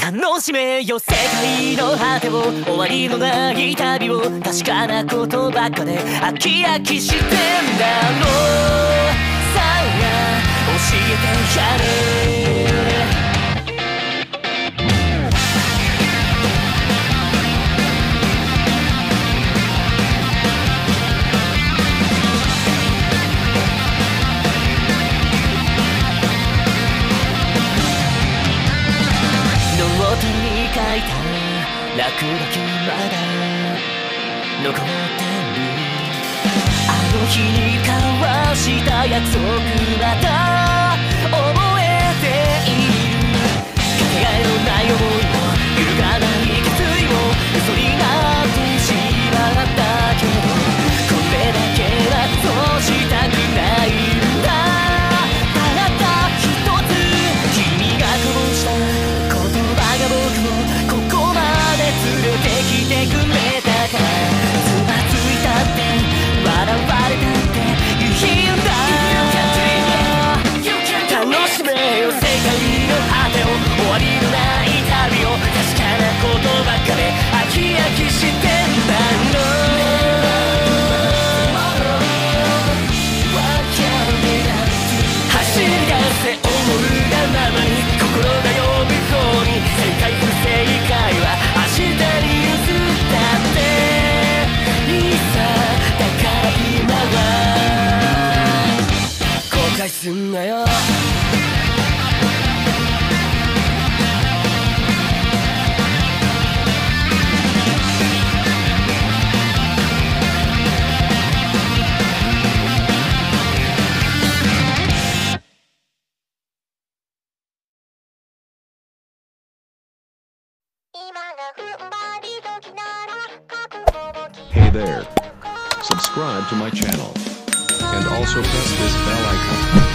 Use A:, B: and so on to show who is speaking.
A: 楽しめよ世界の果てを、終わりのない旅を、確かなことばっかで飽き飽きしてんだろう。さあ教えてやれ。ノートに書いた落書きまだ残ってる。あの日に交わした約束また覚えている。かけがえのない想いも揺るがない決意も嘘になってしまったけど、これだけはそうしたくないんだ。たった一つ君がこぼした言葉が僕をここまで連れてきてくれたから、つまずいたって笑われたっていいんだ。楽しめよ世界の果てを、終わりのない旅を、確かなことばっかで飽き飽きしてんだろう。走り出せ思うがままに、心が呼ぶ方に、正解不正解は明日に譲ったっていいさ。だから今は後悔すんなよ。
B: Hey there. Subscribe to my channel. And also press this bell icon.